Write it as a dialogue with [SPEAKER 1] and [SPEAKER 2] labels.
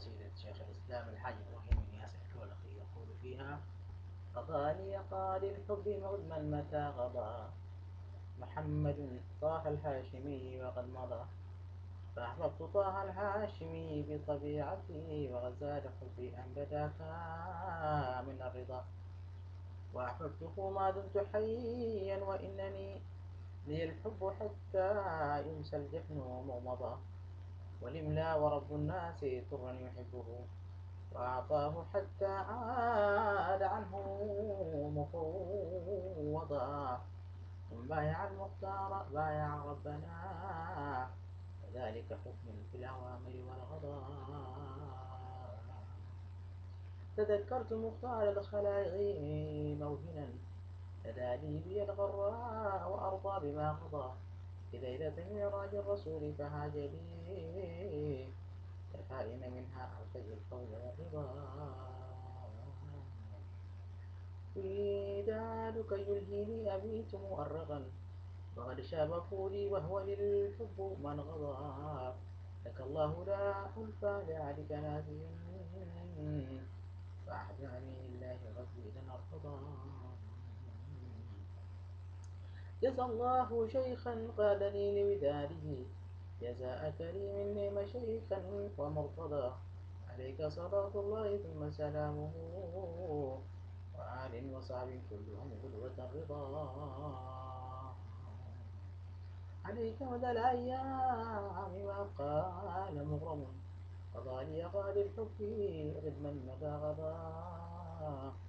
[SPEAKER 1] قصيدة شيخ الإسلام الحاج إبراهيم بن ياسر الكولخي يقول فيها: غالي قال الحب مغنما متى غضى محمد طه الهاشمي وقد مضى، فأحببت طه الهاشمي بطبيعتي وغزال حبي أن بداك من الرضا، وأحببته ما دمت حيا وإنني لي الحب حتى يمسى الجفن مغمضا، والإملا ورب الناس طرا يحبه وأعطاه حتى عاد عنه مفوضا، من بايع المختار بايع ربنا، وذلك حكم في الأوامر والقضاء. تذكرت مختار الخلائق موهنا تدالي بي الغراء وأرضى بما قضى، في ليلة معراج الرسول فهاج لي الفائن منها أرتجي الفوز والرضا، ودادك يلهيني أبيت مؤرقا وقد شاب فولي وهو للحب من غضى، لك الله لا ألفى لعلك ناديا فأحباني لله ربي لن أرفضا. جزى الله شيخا قادني لوداده جزاء كريم نعم شيخا ومرتضى، عليك صلاة الله ثم سلامه وآل وصحب كلهم قدوة الرضا، عليك مدى الأيام ما قال مغرم قضى لي غالي الحب ردما مدى غضا،